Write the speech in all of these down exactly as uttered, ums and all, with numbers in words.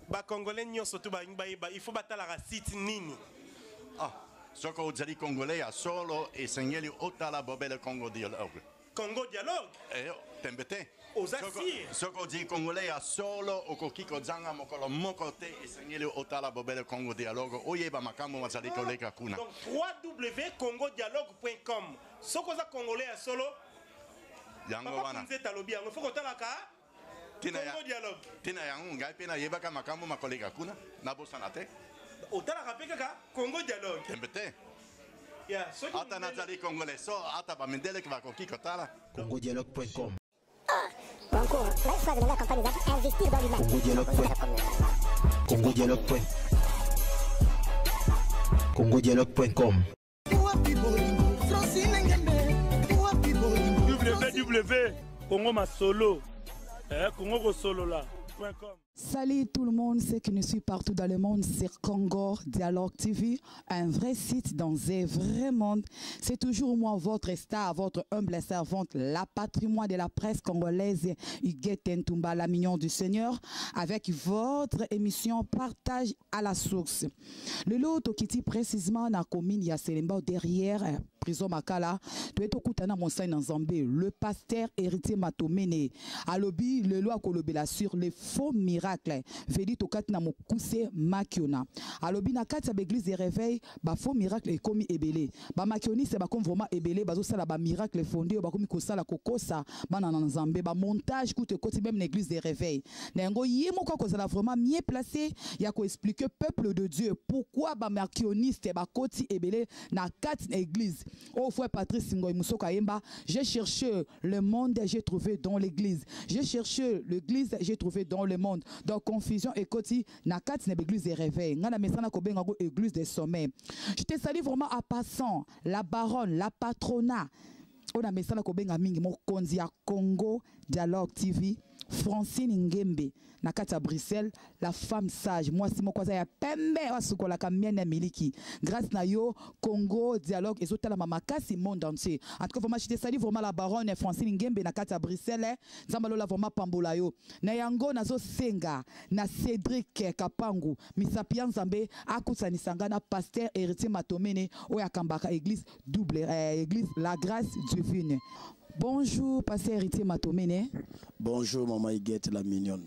ba congolais nyo surtout ba ba il faut batala la site nini. Ah, ce que vous avez congolais à solo et seigneur otala bobele Congo dialogue. Congo dialogue. Eh, t'embêtes. Aux assir. Ce que vous dit congolais à solo au kokiko zanga mokolo mokote et seigneur otala bobele Congo dialogue. Oyeba makambo mazali koleka kuna. Donc w w w point congo dialogue point com. Ce que vous congolais à solo. Yango wana. Vous êtes à lobby. Il faut que talaka. Congo dialogue. Tina yango ngai pena yebaka makambo makoleka kuna na bosana te. Otala kapeka Congo dialogue. T'embêtes. Yeah, so ata nazali congolais so ata ba mendele kwa kokiko tala. congo dialogue point com. Banco, la phase de la campagne investir dans l'humain. congo dialogue point com. congo dialogue point com. congo dialogue point com. w w w point congo masolo eh congo solo là. Salut tout le monde, ceux qui nous suivent partout dans le monde, c'est Congo Dialogue T V, un vrai site dans un vrai monde. C'est toujours moi, votre star, votre humble servante, la patrimoine de la presse congolaise, Huguette Ntumba, la mignon du Seigneur, avec votre émission Partage à la source. Le lot qui dit précisément dans la commune Yaselemba derrière prison Makala, tu es au Koutana Monsaï dans Zambé, le pasteur héritier Matomene, à l'obi, le loi Kolobela sur les faux miracles, Vedi Tokat na Mokuse Makiona. À l'obi, na Katia l'église de réveil, ba faux miracle est commis ebele. Ba Makioni, c'est ba comme vraiment ebele, ba zo la ba miracle fondé, ba comme kosa la kokosa, ba na Zambé, ba montage, coûte côté même l'église de réveil. Nengo yemo quoi qu'on a vraiment mieux placé, il y a qu'à expliquer peuple de Dieu, pourquoi ba Makioniste, ba koti ebele, na quatre églises. Oh, frère Patrice Ngoy Moussouka Yemba, j'ai cherché le monde, j'ai trouvé dans l'église. J'ai cherché l'église, j'ai trouvé dans le monde. Donc, confusion et koti, na quatre église de réveil. Ngana mesana ko benga go église de sommet. Je te salue vraiment à passant, la baronne, la patronat. On a mesana ko benga mingi mo konzi ya Congo Dialogue T V. Francine Ngembe, Nakata Bruxelles, la femme sage. Moi, si mon cousin ya pembe, wasukola kamienne miliki. Grâce na yo, Congo Dialogue, et zotala mamakasi monde entier. En tout cas, vraiment, je te salue vraiment la baronne Francine Ngembe, Nakata Bruxelles, Zambalo la vraiment pambola yo. Na yango nazo senga, na Cédric Kapangu, Misapian Zambe, Akusa Nisangana, pasteur héritier Matomene, Oyakambaka, église double, euh, église La Grâce Divine. Bonjour, pasteur héritier Matomene. Bonjour, maman Huguette la mignonne.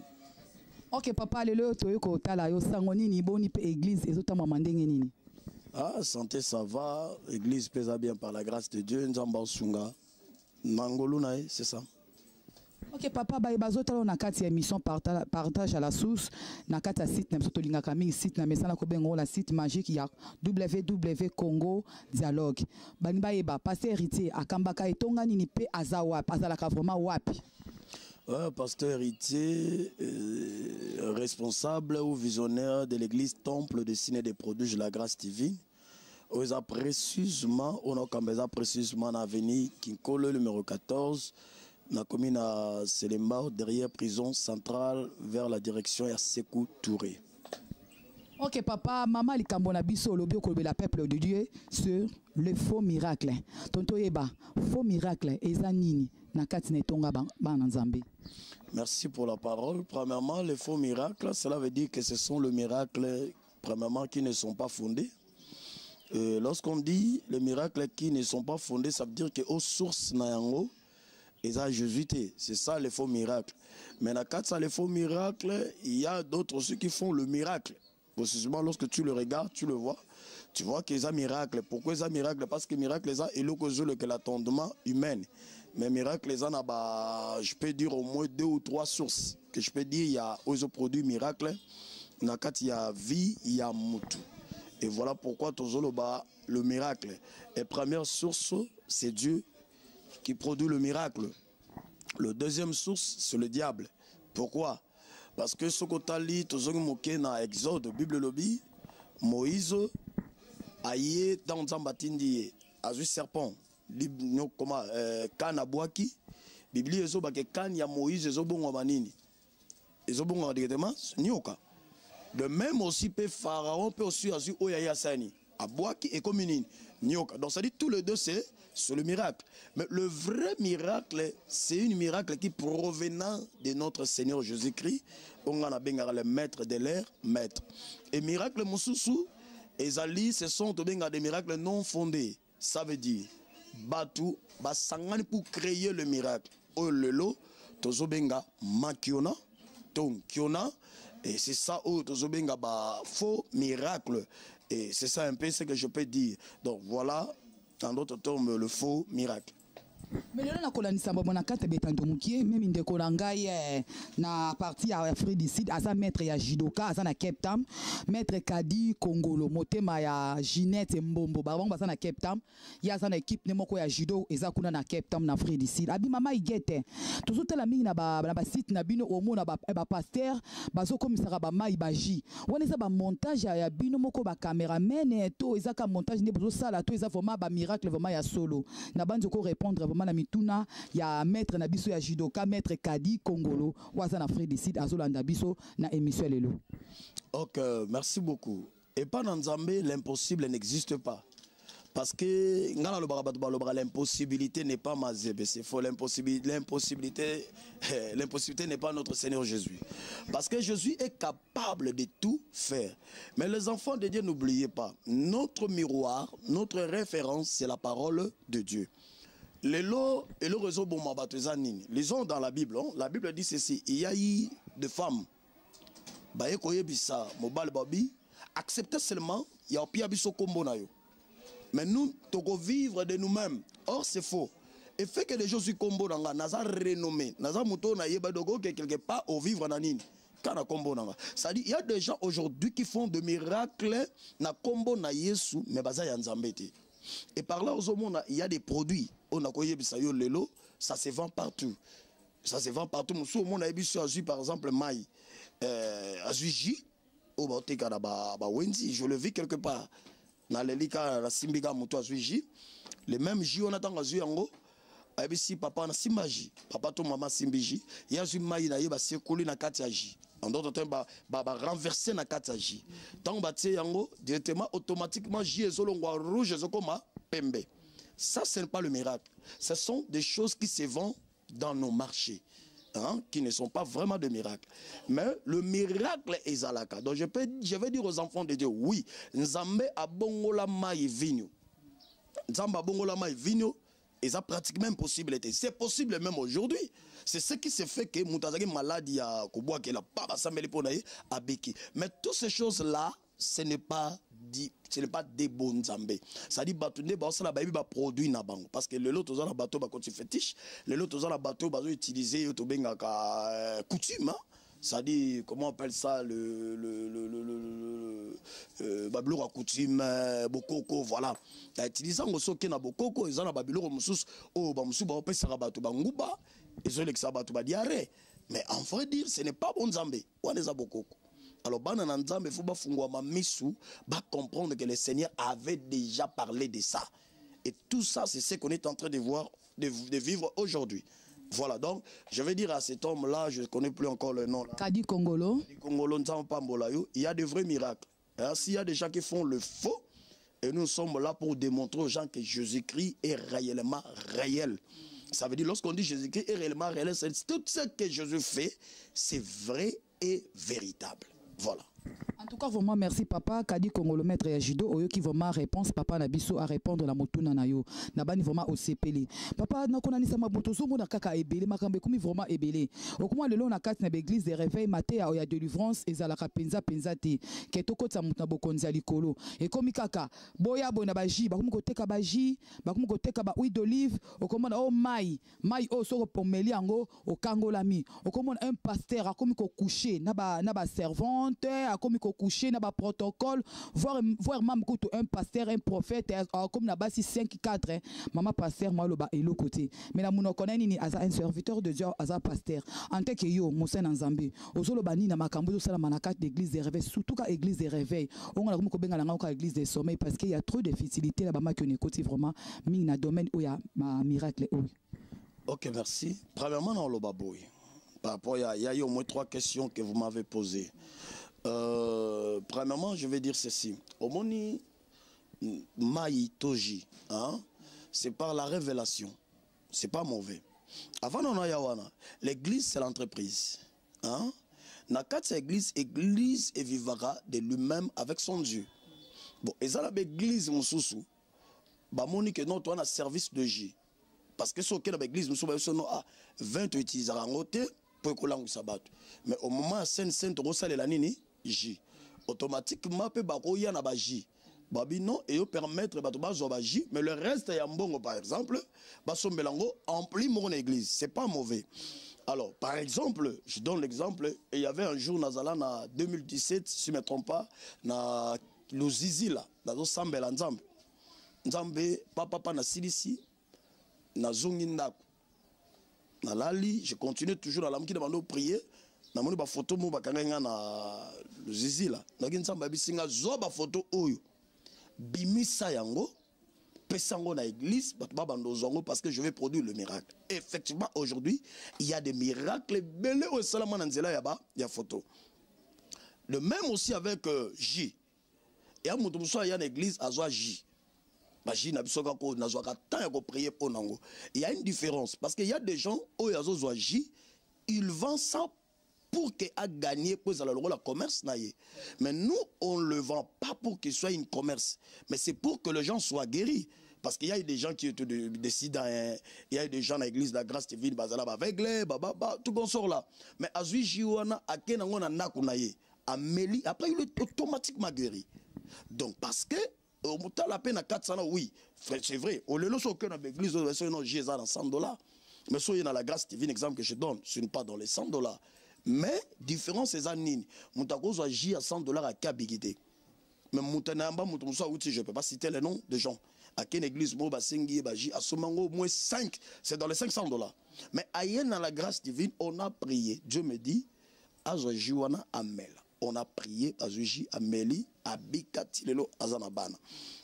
Ok, papa, le le toyoko tala yo sangoni ni boni pe église et autres maman ndenge nini. Ah, santé ça va, église pèse bien par la grâce de Dieu, Nzamba Sunga. Nangoluna, c'est ça. Ok, papa, ba bazota on a quatre émissions partage à la source, na quatre site na soto linga kami site na mesana ko bengo la site magique ya w w w point congo dialogue. Bani ba eba pasteur héritier akambaka etonga nini pe azawa, azalaka vraiment wapi. Ouais, pasteur héritier, euh, responsable ou visionnaire de l'église Temple de Ciné des Prodiges de la Grâce Divine. On a précisément, on a précisément en avenue Kinkolo numéro quatorze, dans la commune à Selemba, derrière prison centrale, vers la direction à Sekou Touré. Ok, papa, maman, li kambona biso lobi okolbe la peuple de Dieu sur le faux miracle. Tonto yeba, faux miracle, ezanini. Merci pour la parole. Premièrement, les faux miracles, cela veut dire que ce sont les miracles, premièrement, qui ne sont pas fondés. Lorsqu'on dit les miracles qui ne sont pas fondés, ça veut dire qu'aux sources, c'est ça les faux miracles. Mais dans quatre, les faux miracles, il y a d'autres aussi qui font le miracle. Précisément, lorsque tu le regardes, tu le vois, tu vois qu'ils ont un miracle. Pourquoi ils ont un miracle? Parce que miracle, ils ont que l'attendement humain. Mais miracle, les en a, je peux dire au moins deux ou trois sources. Que je peux dire, il y a aux produits miracles, il y a vie, il y a moutou. Et voilà pourquoi le miracle. Et première source, c'est Dieu qui produit le miracle. Le deuxième source, c'est le diable. Pourquoi? Parce que ce qu'on a dit, tout ce qu'on a Exode, Bible lobby, Moïse, aïe, dans Zambatindi, Azu serpent. Comment kan abwaki Bibli ezo ba ke kan ya Moïse ezo bongo banini ezo bongo directement nyoka. De même aussi pe Pharaon peut aussi azu oya ya sani Abouaki et Komunine. Nyoka. Donc ça dit tous les deux c'est le miracle. Mais le vrai miracle, c'est un miracle qui provenant de notre Seigneur Jésus-Christ. On a le maître de l'air, maître. Et miracle Moussoussou, et Ali, ce sont des miracles non fondés. Ça veut dire, Batou, Basangani pour créer le miracle. Oh lelo, Tozobenga Makiona, Ton Kiona, et c'est ça, oh Tozobenga ba faux miracle. Et c'est ça un peu ce que je peux dire. Donc voilà, dans d'autres termes, le faux miracle. Mais là, on a dit que même ndeko ngai na partie ya Afrique du Sud, asa maître ya judoka, asa na Cape Town, maître Kadi Kongolo, motema ya Ginette Mbombo, babon basa na Cape Town, ya asa na équipe nemoko ya judo eza kuna na Cape Town na Afrique du Sud. Abi mama igete. Toujours tela mingi na ba na ba site na bino omo na ba ba pasteur, bazo komisaka ba mai baji. Wona eza ba montage ya bino moko ba cameraman to eza ka montage ne bozo sala to eza vraiment ba miracle vraiment ya solo. Na banzo ko répondre vraiment na mituna ya maître na biso ya judoka maître Kadi Kongolo waza na Afrique du Sud azolanda biso na émission lelo. Ok, merci beaucoup. Et pas dans Nzambé, l'impossible n'existe pas. Parce que l'impossibilité n'est pas mazébé, c'est faux. L'impossibilité, l'impossibilité, l'impossibilité n'est pas notre Seigneur Jésus. Parce que Jésus est capable de tout faire. Mais les enfants de Dieu, n'oubliez pas, notre miroir, notre référence, c'est la parole de Dieu. Les lots et le réseau Bombabatezanine, lisons dans la Bible, hein? La Bible dit ceci, il y a eu des femmes, acceptez seulement, il y a un biso kombo na yo. Mais nous, nous vivre de nous-mêmes. Or, c'est faux. Et fait que les gens sont combo nanga, naza renommé, naza mouton na yeba dogo que quelque part au vivre nanine. Kana combo nanga. Ça dit, il y a des gens aujourd'hui qui font des miracles na combo na Yesu, mais baza ya nzambete. Et par là, il y a des produits. On a koye bisayo lelo, ça se vend partout. Ça se vend partout. Moussou, on a bisu azu par exemple maï, euh, azu J, au boteka na ba ba wenzi, je le vis quelque part. Na lelika la simbiga muto azu J, le même J on attend azu yango. Abisi papa na simbaji, papa to maman simbiji, ya azu maï na yeba sekoli na kati ya J. En d'autres termes, bah, bah, bah, renverser na kati ya J. Tant que yango directement automatiquement J est rouge et comme pembe. Ça ce n'est pas le miracle. Ce sont des choses qui se vendent dans nos marchés, hein, qui ne sont pas vraiment des miracles. Mais le miracle est zalaka. Donc je peux, je vais dire aux enfants de Dieu, oui, Nzambe abongola mai vinyo. Nzambe abongola mai vinyo. Et ça pratiquement impossible. C'est possible même aujourd'hui. C'est ce qui se fait que Moutazaki maladie à Koboa qui est la papa Samuel Ponaye à Beki. Mais toutes ces choses-là, ce n'est pas dit, ce n'est pas des bons zambés. Ça dit batouné bah ça la baby bah produit na bango parce que le lot aux la bateau bah quand tu fétiche, le lot aux la bateau bah utiliser au benga ka coutume. Ça dit, comment on appelle ça, le, le, le, le, le, le babilo à coutume, euh, bokoko, voilà. T'as utilisé un morceau qui est na bokoko, ils ont la babilo au moussous, oh, bah moussou, bah, on peut se rabattre, bah, ngouba, ils ont l'exabattre, bah, diarrhée. Mais en vrai dire, ce n'est pas bon zambé, ou on est à bokoko. Alors, bah, dans nzambé, il faut bah, fungwa ma missou, bah, comprendre que le Seigneur avait déjà parlé de ça. Et tout ça, c'est ce qu'on est en train de voir, de, de vivre aujourd'hui. Voilà, donc je vais dire à cet homme-là, je ne connais plus encore le nom. Là. Kadi Kongolo. Kadi Kongolo, il y a de vrais miracles. S'il y a des gens qui font le faux, et nous sommes là pour démontrer aux gens que Jésus-Christ est réellement réel. Ça veut dire, lorsqu'on dit Jésus-Christ est réellement réel, c'est tout ce que Jésus fait, c'est vrai et véritable. Voilà. En tout cas, vraiment, merci papa. Kadi Kongolo maître ya judo, oyo qui vraiment réponse papa na biso à répondre la motuna na yo. Na bani vraiment au C P L. Papa na kona ni sama botoso mo na kaka ebele makambe kumi vraiment ebele. Okuma lelo na kati na église de réveil maté ya ya délivrance ezalaka penza penza te. Ketoko tsa mutna bokonzi likolo. Et komi kaka boya bona baji, bakomi koteka baji, bakomi koteka ba huile d'olive, okomona oh mai, mai o soko pomeli yango okangolami. Okomona un pasteur akomi ko coucher na ba na ba servante, akomi ko coucher na ba protocole, voir voir même un pasteur, un prophète comme na basi cinq quatre maman pasteur moi le ba elo côté mais na muno connaît ni asa un serviteur de Dieu asa pasteur en tant que yo Moussa Nzambe ozolo bani na makambo zo sala manaka d'église de réveil surtout ka église de réveil on a comme ko benga nga ka église de sommeil parce qu'il y a trop de facilité là ba ma que ne côté vraiment mi na domaine où il y a ma miracle où. OK, merci. Premièrement dans le baboui par rapport il y a eu au moins trois questions que vous m'avez posées. Euh, premièrement, je vais dire ceci. Au moni, Maï Toji, hein? C'est par la révélation. C'est pas mauvais. Avant Yawana, l'église c'est l'entreprise. Hein? Nakatsa église, église et vivra de lui-même avec son Dieu. Bon, et ça l'église Moussoussou, bah moni que non, toi on a service de J. Parce que ce qui est l'église, nous sommes à vingt utilisateurs en côté pour que l'on s'abatte. Mais au moment où Saint Saint Rosa et la Nini, J. Automatiquement, peut y en a J. Babi non, et yo permettre de J. Mais le reste, il y a un bon, par exemple, Basso Melango emplit mon église. C'est pas mauvais. Alors, par exemple, je donne l'exemple, il y avait un jour, Nazala, en deux mille dix-sept, si je ne me trompe pas, dans le Zizi, là, dans le Sambel, Nzambe. Nzambe, papa, papa, na Silisi, na Zongindako. Na Lali, je continue toujours dans la mouki de prier. Na moni ba photo mo ba kanga na le Zizi, là. Na Nzambe, bisinga, zo ba photo oyo. Bimisa yango. Pesango na église, parce que je vais produire le miracle. Effectivement, aujourd'hui, il y a des miracles belés au Salaman Anzela Yaba, il y a photo. Le même aussi avec euh, J. Et à Moutoumoussa, il y a une église à Zoa J. J n'a pas prier pour Nango. Il y a une différence, parce qu'il y a des gens, où il y a Zoa J, ils vendent ça pour qu'il ait gagné pour le commerce. Mais nous, on ne le vend pas pour qu'il soit une commerce, mais c'est pour que les gens soient guéris. Parce qu'il y a des gens qui décident, il y a des gens dans l'église de la grâce divine, avec les, tout qu'on sort là. Mais à Zuijiwana, à Kenangona Nakunaye, à Meli, après il est automatiquement guéri. Donc parce que, au Mouta la peine à quatre cents, oui, c'est vrai, au lieu de ce qu'on a l'église, j'ai ça dans cent dollars. Mais soyez dans la grâce divine, exemple que je donne, ce n'est pas dans les cent dollars. Mais, différence, c'est ça, Nini. Moutako soit J à cent dollars à Kabigité. Mais Moutanamba, Moutonsa, je ne peux pas citer les noms de gens. À quelle église, Moba Sengi, Baji, à Somango, au moins cinq, c'est dans les cinq cents dollars. Mais ailleurs, dans la grâce divine, on a prié. Dieu me dit, Azojiwana Amel. On a prié, Azoji Ameli, Abikatilelo, Azanabana.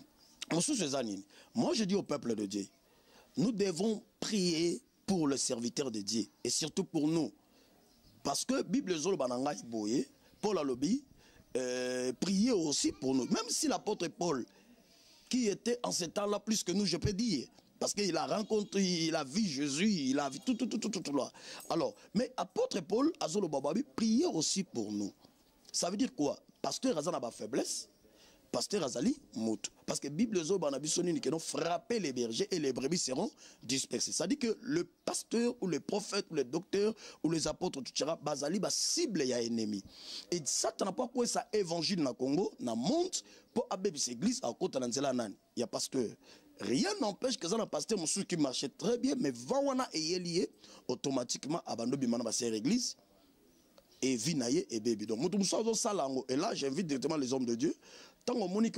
Moi, je dis au peuple de Dieu, nous devons prier pour le serviteur de Dieu. Et surtout pour nous. Parce que Bible Zolo Bananga Iboye, Paul Alobi, euh, priait aussi pour nous. Même si l'apôtre Paul, qui était en ce temps-là plus que nous, je peux dire, parce qu'il a rencontré, il a vu Jésus, il a vu tout, tout, tout, tout, tout, tout là. Alors, mais apôtre Paul, Azolo Bababi, priait aussi pour nous. Ça veut dire quoi? Pasteur Azan a faiblesse, pasteur Azali, mout. Parce que Bible Zolo Banabisoni, qui ont frappé les bergers et les brebis seront dispersés. Ça dit que le pasteur ou le prophète ou le docteur ou les apôtres, tout ça, Bazali, ba cible ya ennemi. Et ça, tu n'as pas quoi ça évangile na Congo, na monte pour abébis église à côté d'Anzela nan. Il y a pasteur. Rien n'empêche que ça un pasteur monsieur qui marchait très bien, mais Vawana est lié automatiquement à Bando Bimana ba ser église. Et Vinaye et Baby. Donc, et là, j'invite directement les hommes de Dieu. Tant que Monique,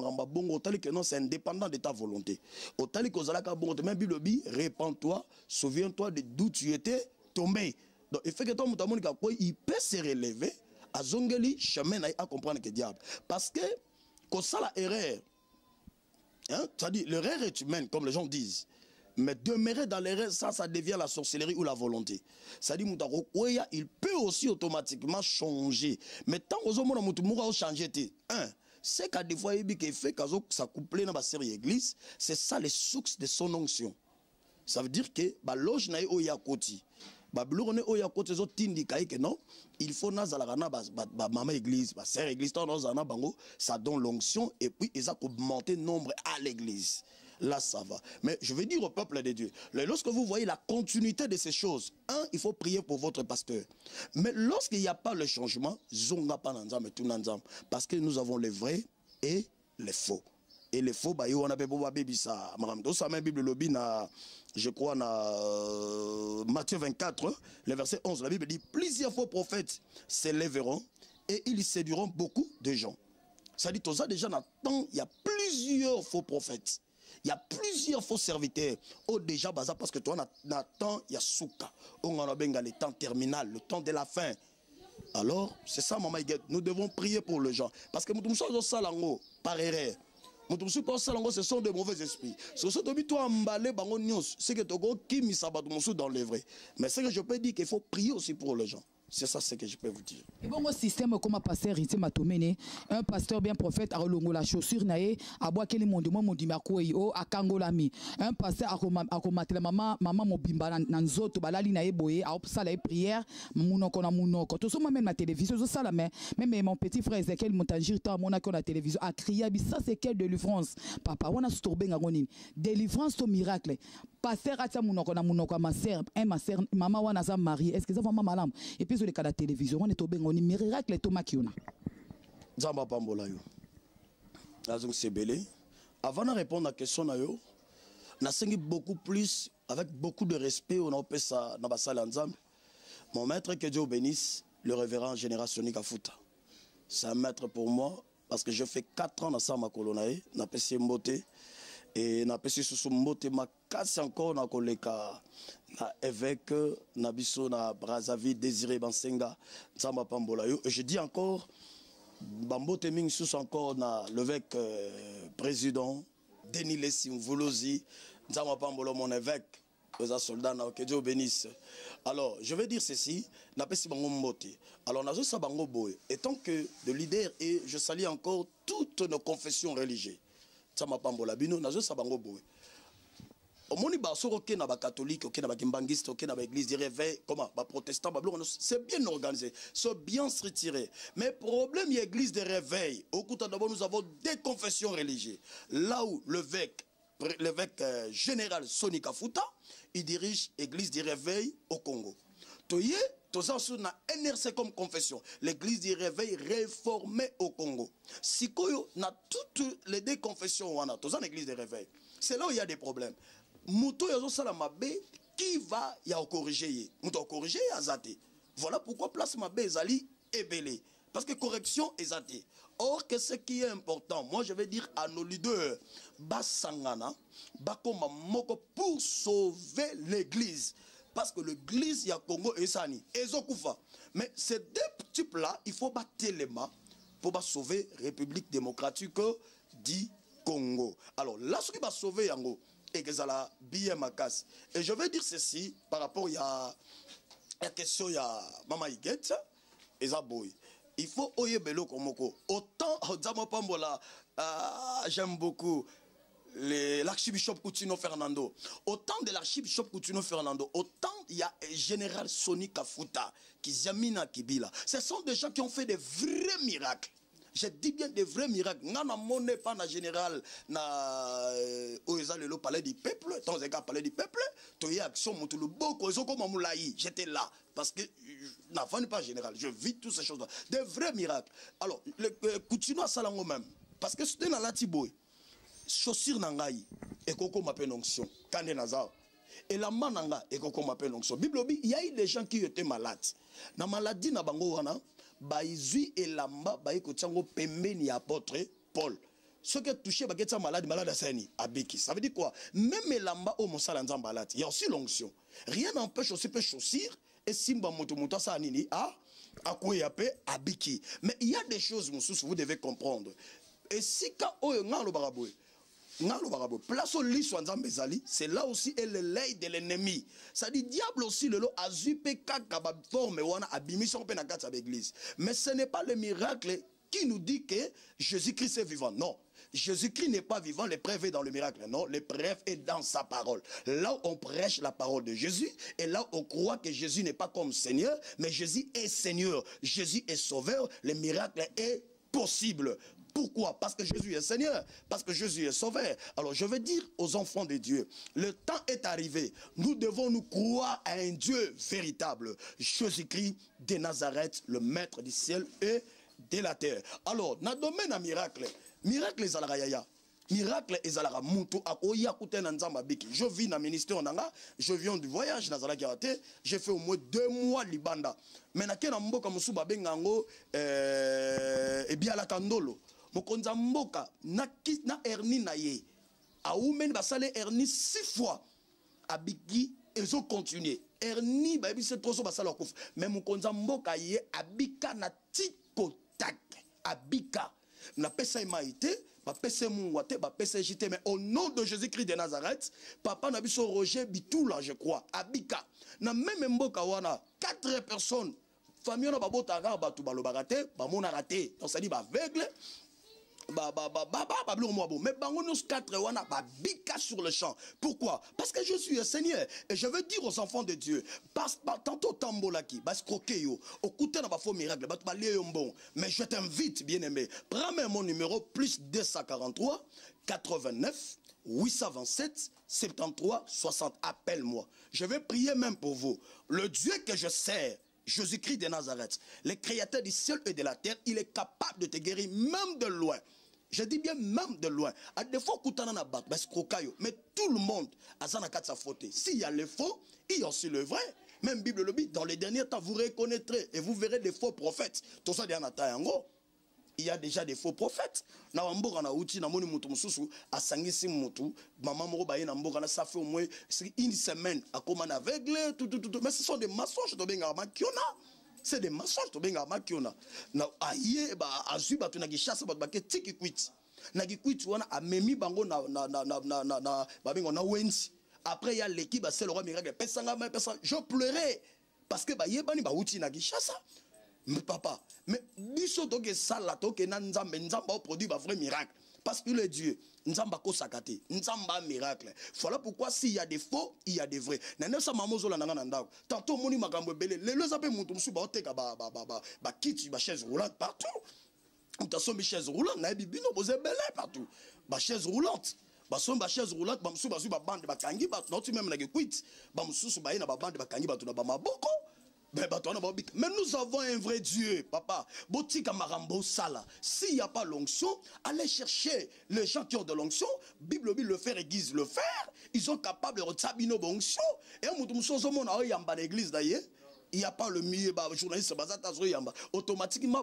c'est indépendant de ta volonté. Au tali que bon, même Bible dit, répands-toi, souviens-toi de d'où tu étais tombé. Donc, effectivement, il peut se relever à Zongeli, chemin à comprendre que diable. Parce que, quand ça la erreur, hein, c'est-à-dire, l'erreur est humaine, comme les gens disent. Mais demeurer dans l'erreur, ça, ça devient la sorcellerie ou la volonté. C'est-à-dire, il peut aussi automatiquement changer. Mais tant que vous avez changé, un, c'est qu'à des fois, il fait que ça couple dans la série église, c'est ça les sources de son onction. Ça veut dire que la loge n'a pas yakoti. Babylone oya côté zo tindi kai que non, il faut nazalana ba maman église, ba sœur église, bango, ça donne l'onction et puis ils ont augmenté nombre à l'église. Là, ça va. Mais je veux dire au peuple de Dieu, lorsque vous voyez la continuité de ces choses, un, il faut prier pour votre pasteur. Mais lorsqu'il n'y a pas le changement, zonga pas nanzam et tout nanzam, parce que nous avons les vrais et les faux. Et les faux, bah, on a baby ça. Ça même Bible lobby na, je crois, na Matthieu vingt-quatre, le verset onze, la Bible dit plusieurs faux prophètes s'élèveront et ils séduiront beaucoup de gens. Ça dit, ça déjà, il y a plusieurs faux prophètes. Il y a plusieurs faux serviteurs. Oh, déjà, parce que toi, on a temps, il y a souka. On a le temps terminal, le temps de la fin. Alors, c'est ça, maman, nous devons prier pour les gens. Parce que nous sommes salango par erreur. Nous sommes salango, ce sont de mauvais esprits. Ce sont de toi emballé, c'est que tu as qui mis ça dans le vrai. Mais c'est que je peux dire qu'il faut prier aussi pour les gens. C'est ça ce que je peux vous dire. Et bon, mon système comme un pasteur, il m'a tombé, un pasteur bien prophète, a longo la chaussure nae, a bois quel monde, moi mon dimarco yo, a kangolami. Un pasteur a combattu la maman, maman mobimba nanzoto, balali nae boye, a opsala prière, mounoko na mounoko. Tout ça même la télévision, tout ça la mais même mon petit frère Ezekiel Montangir, tant mon accord la télévision, a crié, ça c'est quelle délivrance, papa, on a storbé ngaronini, délivrance to miracle. Pasteur atia mounoko na mounoko ma sœur, un ma sœur, maman wana sa mariée, est-ce que ça va maman malam? Et puis sur les cas de la télévision, on est tombé on est miracle les tomates qui on a. Zamba pambola yo. Azong sebele. Avant de répondre à la question na yo, na sengi beaucoup plus avec beaucoup de respect on a fait ça dans la salle ensemble. Mon maître que Dieu bénisse, le révérend général Soni Kafuta. C'est un maître pour moi parce que je fais quatre ans dans sa ma colonae, na pesi mbote et na pesi sous mbote ma casse encore na koleka na évêque na biso na Brazzaville Désiré Bansenga Nzamba Pambola yo. Et je dis encore bambote ming sous encore na l'évêque euh, président Denis Lessim Volosi Nzamba Pambola mon évêque aux soldats na que Dieu bénisse. Alors je vais dire ceci na pesi bango mbote. Alors nazo sa bango boy étant que de leader et je salue encore toutes nos confessions religieuses. Nzamba Pambola bino nazo sa bango boy. Omoni ba soro ke na ba catholique, ok na ba kimbangiste, ok na ba église de réveil, comment ba protestant, ba blanc, c'est bien organisé, c'est bien retiré. Mais problème y a église de réveil. Au coup d'abord nous avons des confessions religieuses. Là où l'évêque l'évêque euh, général Soni Kafuta, il dirige l'église du réveil au Congo. Toye, toza sur na N R C comme confession, l'église du réveil réformée au Congo. Si koyo na toutes les deux confessions wana, toza l'église du réveil. C'est là où il y a des problèmes. Mouto yazo sala mabe qui va ya corriger mouto corriger azate. Voilà pourquoi place mabe ezali ebele parce que correction ezate. Or que ce qui est important, moi je vais dire à nos leaders basangana bakoma moko pour sauver l'église parce que l'église ya Congo esani ezokufa. Mais ces deux types là, il faut battre les mains pour ba sauver République démocratique du Congo. Alors là ce qui va sauver yango et que ça la bien ma casse. Et je vais dire ceci par rapport à la question ya Mama Iguet et Zaboy. Il faut oye belo komoko. Autant Zama Pambola, j'aime beaucoup l'archibishop Coutinho Fernando. Autant de l'archibishop Coutinho Fernando, autant il y a général Soni Kafuta qui Zamina Kibila. Ce sont des gens qui ont fait des vrais miracles. Je dis bien des vrais miracles. Nana monnaie pas na général na oeza le palais du peuple, dans un cas palais du peuple, toye action monte le boko ils ont comme moulaï. J'étais là parce que n'a pas général. Je vis toutes ces choses là. Des vrais miracles. Alors le Coutinho salango même parce que c'était dans la tiboy. Chaussure nangai et koko m'appelle onction. Kande nazao. Et la mananga et koko m'appelle onction. Bible il y a eu des gens qui étaient malades. Na maladie na bango wana baizui elamba baiko tsango pembeni apôtre Paul. Ce qui est touché bageta malade malade asani abiki. Ça veut dire quoi? Même elamba au monsala nzamba malade. Il y a aussi l'onction. Rien n'empêche aussi peut chaussir et simba moto moto sa nini a akoyape abiki. Mais il y a des choses mususu vous devez comprendre. Et si quand oyo ngalo baraboué place au lit c'est là aussi elle est l'œil de l'ennemi. Ça dit diable aussi le lot a zupe kaka forme wana abimission pe na kata l'église. Mais ce n'est pas le miracle qui nous dit que Jésus-Christ est vivant. Non, Jésus-Christ n'est pas vivant, l'épreuve est dans le miracle. Non, l'épreuve est dans sa parole. Là où on prêche la parole de Jésus et là où on croit que Jésus n'est pas comme Seigneur, mais Jésus est Seigneur, Jésus est Sauveur, le miracle est possible. Pourquoi? Parce que Jésus est Seigneur, parce que Jésus est Sauveur. Alors je veux dire aux enfants de Dieu, le temps est arrivé. Nous devons nous croire à un Dieu véritable. Jésus-Christ de Nazareth, le maître du ciel et de la terre. Alors, dans le domaine à miracle, miracle est à miracle est à muntu akoya kutena nzamba biki. Je vis dans le ministère nanga, je viens du voyage dans la garate, j'ai fait au moins deux mois libanda. Mais na kena mboka musuba bengango euh et bien la kandolo. Mokonza mboka na kit na hernie na ye. A oumen basale hernie six fois. Abiki ezo continuer. Hernie ba bi c'est trop so basale kouf. Mais mokonza mboka ye abika na tiko tak. Abika na pesa imaité. Mais au nom de Jésus-Christ de Nazareth, papa n'a biso Roger Bitoula, je crois, Abika. Na même mboka wana, quatre personnes famille on a babotaka batu balobakate bamona raté donc ça dit ba aveugle ba ba ba ba ba mais bango nous quatre wana ba bika sur le champ. Pourquoi? Parce que je suis le Seigneur et je veux dire aux enfants de Dieu parce tantôt tambolaki bas croqueyo au côté na ba faux miracle ba ba bon, mais je t'invite bien aimé, prends mon numéro plus deux cent quarante-trois quatre-vingt-neuf huit cent vingt-sept soixante-treize soixante, appelle-moi. Je vais prier même pour vous. Le Dieu que je sers, Jésus-Christ de Nazareth, le créateur du ciel et de la terre, il est capable de te guérir même de loin. Je dis bien même de loin. À des fois, mais tout le monde a sa faute. S'il y a le faux, il y a aussi le vrai. Même Bible le dit, dans les derniers temps, vous reconnaîtrez et vous verrez des faux prophètes. Tout ça, il y a déjà des faux prophètes. Na wamboka na uti na moni mutu mususu asangisi mutu maman moko baye na mboka na ça fait au moins une semaine à comme un aveugle tout tout tout mais ce sont des mensonges to benga makiona. C'est des mensonges to benga makiona. Na aye ba azu ba tu na gishasa ba ba ke tiki kwit. Na gikwit wana amemi bango na na na na na na ba benga na wenzi. Après il y a l'équipe c'est le roi miracle pesanga ma pesanga je pleurais parce que ba yebani ba uti na gishasa. Mais papa, mais biso toke sala toke na nzambe nzamba au produit ba vrai miracle parce qu'il est Dieu. Nzamba ko sakate, nzamba miracle. Voilà pourquoi s'il y a des faux, il y a des vrais. Na nesa mamozo la nanga ndako. Tantôt moni makambo belé, le le zape mutu musu ba oteka ba ba ba ba ba kiti ba chaise roulante partout. On t'a sommi chaise roulante na bibino posé belé partout. Ba chaise roulante. Ba somba ba chaise roulante ba musu ba su ba bande ba kangi ba non tu même na quit. Ba musu ba ina ba bande ba kangi ba tu na ba maboko. Mais nous avons un vrai Dieu, papa. S'il n'y a pas l'onction, allez chercher les gens qui ont de l'onction. Bible, le faire aiguise le faire. Ils sont capables de retirer nos onction. Et on l'église d'ailleurs. Il n'y a pas le milieu journaliste automatiquement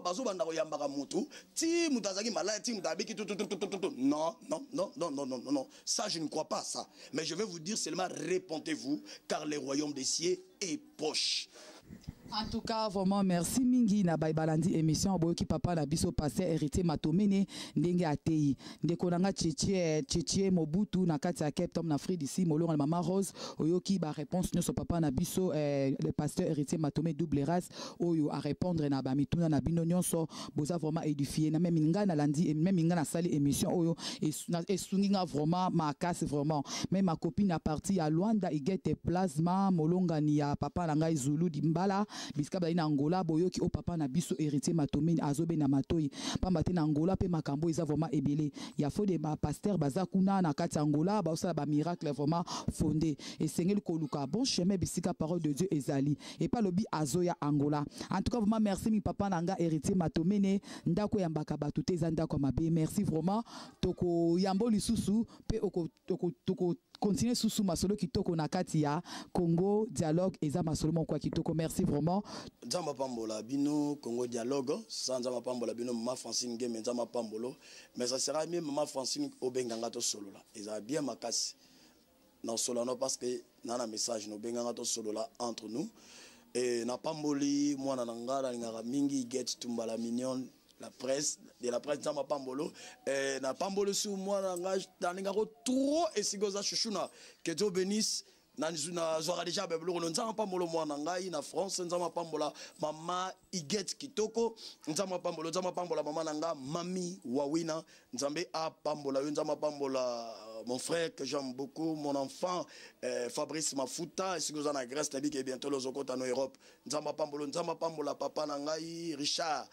non non non non non non non ça je ne crois pas ça mais je vais vous dire seulement répondez-vous car le royaume des cieux est proche. En tout cas, vraiment, merci mingi na baibalandi émission boyoki papa na biso pasteur héritier Matomene ndenge atei ndeko nanga tchétché tchétché Mobutu na kati ya Cape Town na Afrique d'ici molonga na mama Rose oyoki ba réponse nyonso papa na biso eh, le pasteur héritier Matomene double race oyo a répondre na ba mituna na bino nyonso boza vraiment édifié na même nga na landi même nga na sali émission oyo et esunginga vraiment ma casse vraiment même ma copine a parti à Luanda igete plasma molonga ni ya papa na ngai Zulu dimbala biska ba ina Angola boyoki o papa na biso héritier Matomene azobe na matoi pamba te na Angola pe makambo eza vraiment ebele ya fo de ba pasteur baza kuna na kati Angola ba osala ba miracle vraiment fondé et sengeli koluka bon chemin bisika parole de Dieu ezali et pas lobi azoya Angola. En tout cas vraiment merci mi papa nanga héritier Matomene ndako ya mbaka batu te zanda kwa mabe merci vraiment toko yambo lisusu pe oko toko toko continuer sous masolo kitoko na kati ya Congo dialogue eza masolo moko kitoko merci vraiment nzamba pambola bino Congo dialogue sans nzamba pambola bino mama Francine Game nzamba pambolo mais ça sera mieux mama Francine obenganga to solo là eza bien makasi non solo non parce que nana message no benganga to solo là entre nous et na pamboli mwana nangala ngara mingi get tumbala mignon la presse de la presse nzamba pambolo et na pambolo sur moi langage taningaro trop et sigoza chuchuna que Dieu bénisse na na zora déjà beblo nzamba pambolo mwana ngai na France nzamba pambola mama iget kitoko nzamba pambolo nzamba pambola mama nanga mami wawina nzambe a pambola nzamba pambola mon frère que j'aime beaucoup, mon enfant euh, Fabrice Mafuta, et si vous en avez Grèce, qui est bientôt le Zokota en Europe. Nzamba Pambolo, Nzamba Pambola, Papa Nangai, Richard,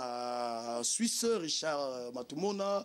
na Suisse, Richard Matumona,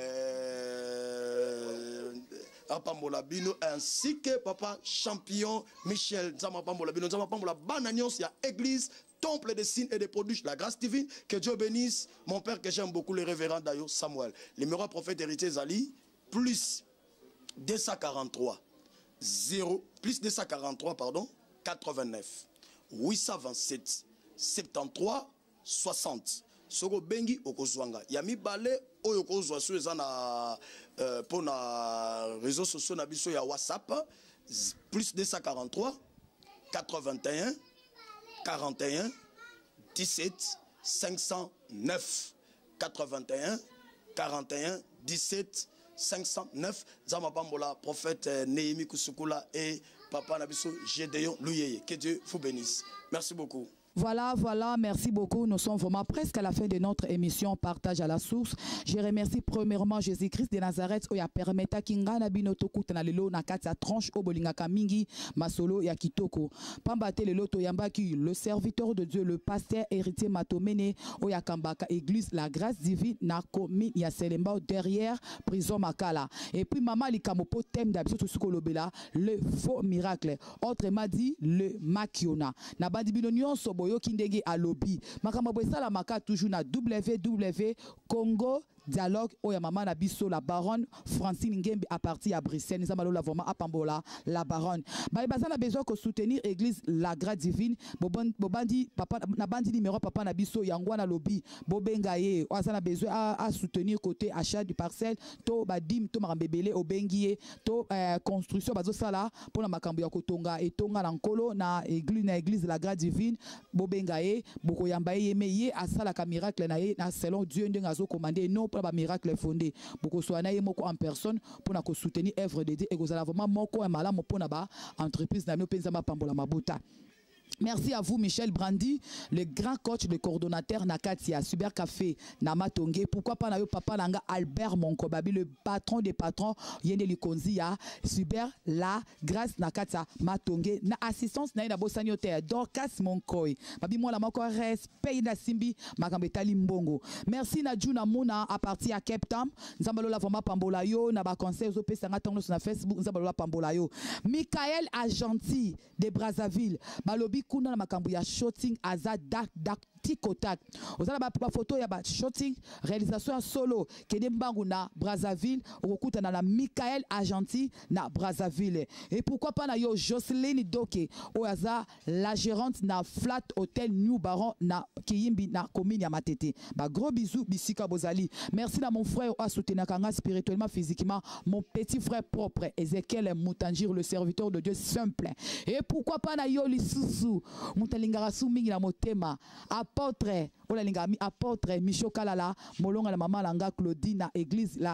euh, Pambola Bino, ainsi que Papa Champion Michel, Nzamba Pambola Bino, Nzamba Pambola, Bananion, il y a Église, temple des signes et des prodiges, la grâce divine, que Dieu bénisse. Mon père que j'aime beaucoup, le révérend Dayo Samuel. Le numéro prophète héritier Zali, plus deux cent quarante-trois zéro plus deux cent quarante-trois pardon quatre-vingt-neuf huit cent vingt-sept soixante-treize soixante soko bengi okozwanga ya mibale oyo kozwa so ezana euh, pour na réseaux sociaux na biso ya WhatsApp plus deux cent quarante-trois quatre-vingt-un quarante-et-un dix-sept cinq cent neuf quatre-vingt-un quarante-et-un dix-sept cinq cent neuf Zama Pambola, prophète Néhémie Kousoukoula et Papa Nabiso Gédéon Louyeye. Que Dieu vous bénisse. Merci beaucoup. Voilà, voilà, merci beaucoup. Nous sommes vraiment presque à la fin de notre émission Partage à la source. Je remercie premièrement Jésus-Christ de Nazareth qui a permis kinga na bino tokuta na lelo na kati ya tranche obolingaka mingi masolo ya kitoko. Pambate lelo to yambaki le serviteur de Dieu, le pasteur héritier Matomene oya kambaka église la grâce divine na commune ya Selemba derrière prison Makala. Et puis maman likamopo thème d'habitude sukolobela le faux miracle. Autrement dit le makiona. Na bandi bino nyonso boyo kindenge alobi makambo esala maka toujours na w w w Congo Dialogue oya mama na biso la baronne Francine Ngembe à partir à Bruxelles nous allons la vraiment à Pambola la baronne ba bazana besoin que soutenir église la grâce divine bobandi papa na bandi numéro papa na biso yangwana lobi bobenga ye azana besoin à, à soutenir côté achat du parcelle to badim to marambebele obengiye to euh, construction bazo sala pour na makambo ya kotonga etonga na nkolo na église na église la grâce divine bobenga ye boko yamba ye meye asala ka miracle na ye na selon Dieu ndengazo commander non pour ba miracle fondé beaucoup soit na moko en personne pour na ko soutenir œuvre de Dieu et kozala vraiment moko malamu pour na ba entreprise na no penza mapambola mabuta. Merci à vous Michel Brandy, le grand coach, le coordonnateur Nakatia, Super Café, Namatonge. Pourquoi pas Nayo Papa Nanga Albert Monkobabi, le patron des patrons, Yende Likonzia, Super La Grâce Nakatia Matonge, na assistance na Bosanyote, Dorcas Monkoy. Babi moi la moko respect na Simbi, Makambetali Mbongo. Merci na Juna Mona à partir à Cape Town. Nzambalo la voma Pambola yo, na ba conseil aux opé sanga tanglo sur Facebook, Nzambalo la Pambola yo. Michael Agenti de Brazzaville, Balobi kuna na makambo ya shooting aza dak dak tikotak ozala ba photo ya ba shooting réalisation solo kede mbangu na Brazzaville okuta na Michael Agenti na Brazzaville. Et pourquoi pas na yo Jocelyne Doke oyaza la gérante na Flat Hotel New Baron na Kiyimbi na commune ya Matete. Ba gros bisous bisika bozali. Merci na mon frère a soutenir kanga spirituellement physiquement mon petit frère propre Ezekiel Mutangir le serviteur de Dieu simple. Et pourquoi pas na yo lisusu mutalingara mingi na motema apôtre ola lingami apôtre Micho Kalala molonga na mama langa Claudine na église la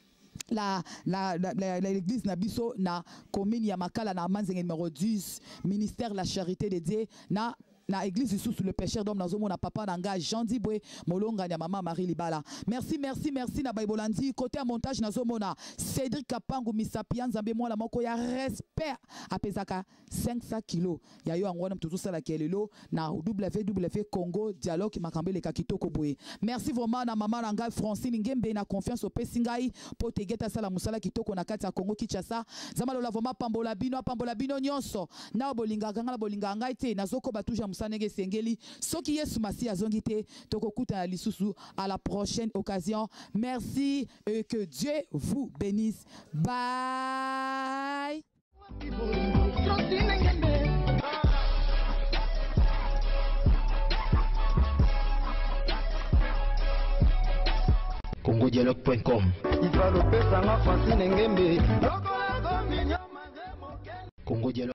la la l'église na biso na commune ya Makala na Manzenge numéro dix ministère la charité de Dieu na na église sous le pécheur d'homme nazo mona papa nanga Jean Dibwe molonga ya mama Marie Libala. Merci merci merci na Baibolandi côté à montage nazo mona Cédric Kapangu Misapia Nzambe moi la moko ya respect apezaka cinq cents kilos ya yo angwana mtutu sala kelelo na w w w Congo Dialogue makambele ka kitoko boye. Merci vraiment na mama nanga Francine Ngembe na confiance au pesingai po tegeta sala musala kitoko na kati ya Congo Kinshasa zamalo la vraiment pambola bino pambola bino nyonso na bolinga ngala bolinga ngai te nazoko batuja musanege sengeli soki Yesu masi azongite tokokuta na lisusu à la prochaine occasion. Merci et que Dieu vous bénisse. Bye. congo dialogue point com Congo Dialogue